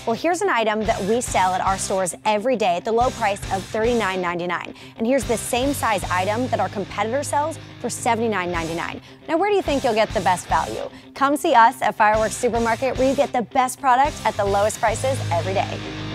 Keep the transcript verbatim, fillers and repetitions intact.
Well, here's an item that we sell at our stores every day at the low price of thirty-nine ninety-nine. And here's the same size item that our competitor sells for seventy-nine ninety-nine. Now, where do you think you'll get the best value? Come see us at Fireworks Supermarket, where you get the best product at the lowest prices every day.